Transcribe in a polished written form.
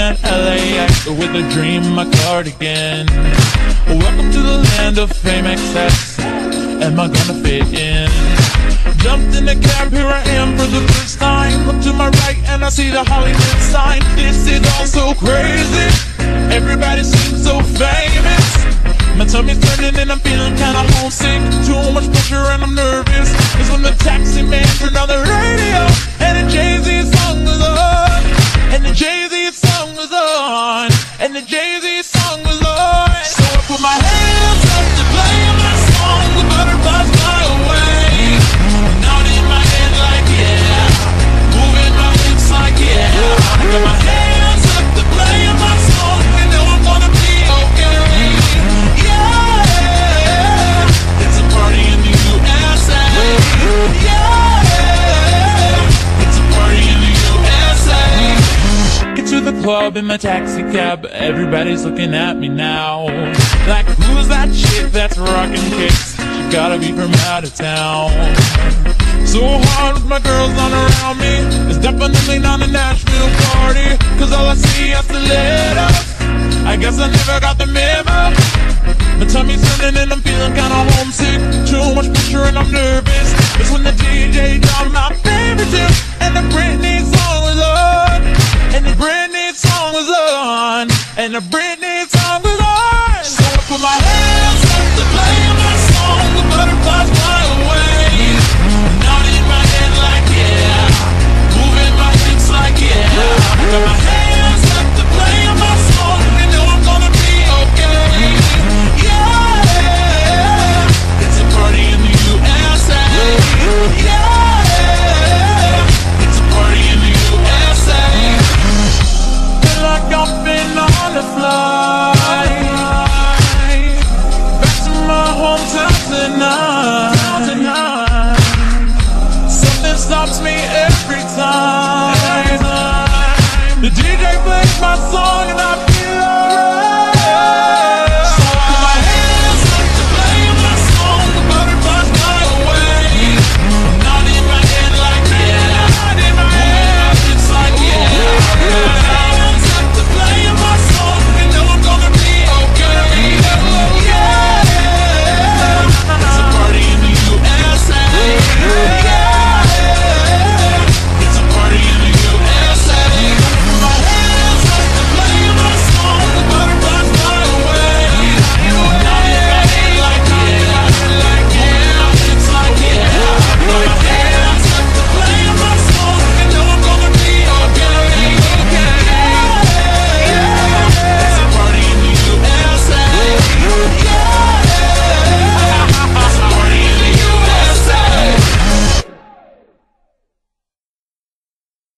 at LAX with a dream, my cardigan. Welcome to the land of fame excess. Am I gonna fit in? Jumped in the cab, here I am for the first time. Look to my right and I see the Hollywood sign. This is all so crazy. Everybody seems so famous. My tummy's turning and I'm feeling kinda homesick. Too much pressure and I'm nervous. It's when the taxi man turned on the radio and the Jay-Z song was on. And the Jay-Z song was on. And the Jay-Z song was on. So I put my hands up to play my song. The butterflies fly away. Out in my head like yeah. Moving my lips like yeah. I got my hands up to play my song. You know I'm gonna be okay. Yeah. It's a party in the U.S.A. Yeah. It's a party in the U.S.A. Get to the club in my taxi cab. Everybody's looking at me now. Like who's that chick that's rocking kicks? She gotta be from out of town. So hard with my girls on around me. It's definitely not a Nashville party, cause all I see are stilettos. I guess I never got the memo.